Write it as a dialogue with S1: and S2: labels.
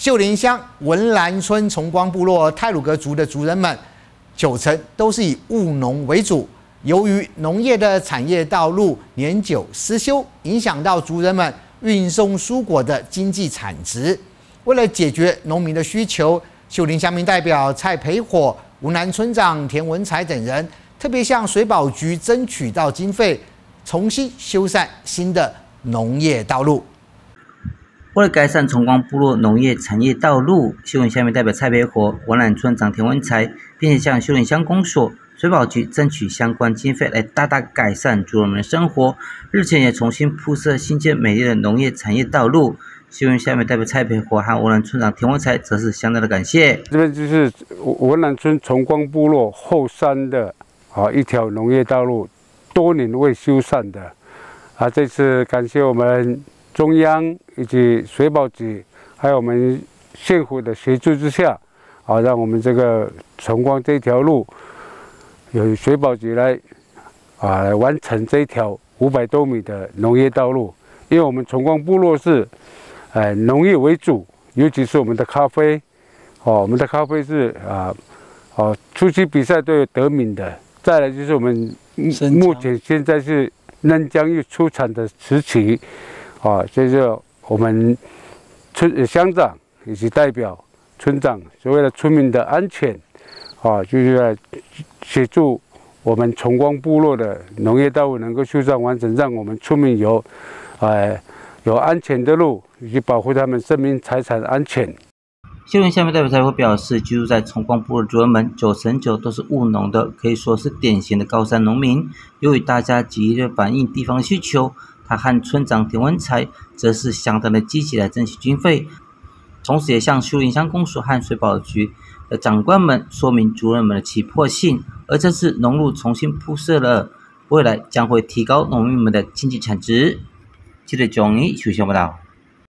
S1: 秀林乡文兰村崇光部落太鲁阁族的族人们，90%都是以务农为主。由于农业的产业道路年久失修，影响到族人们运送蔬果的经济产值。为了解决农民的需求，秀林乡民代表蔡培火、文兰村长田文才等人特别向水保局争取到经费，重新修缮新的农业道路。
S2: 为了改善崇光部落农业产业道路，秀林乡民代表蔡培火、文兰村长田文才，并且向秀林乡公所、水保局争取相关经费，来大大改善族人们的生活。日前也重新铺设新建美丽的农业产业道路。秀林乡民代表蔡培火和文兰村长田文才则是相当的感谢。
S3: 这边就是文兰村崇光部落后山的一条农业道路，多年未修缮的这次感谢我们中央以及水保局，还有我们县府的协助之下，让我们这个崇光这条路由水保局来完成这一条500多米的农业道路。因为我们崇光部落是农业为主，尤其是我们的咖啡，我们的咖啡是初期比赛都有得名的。再来就是我们目前现在是嫩浆又出产的时期。所以说我们乡长以及代表村长，所谓的村民的安全，就是来协助我们崇光部落的农业道路能够修缮完成，让我们村民有安全的路，以及保护他们生命财产安全。
S2: 秀林乡民代表才会表示，居住在崇光部落的族人们99%都是务农的，可以说是典型的高山农民。由于大家极力的反映地方需求，他和村长田文才则是相当的积极来争取经费，同时也向秀林乡公所和水保局的长官们说明族人们的急迫性。而这次农路重新铺设了，未来将会提高农民们的经济产值。记者钟义，秀香报道。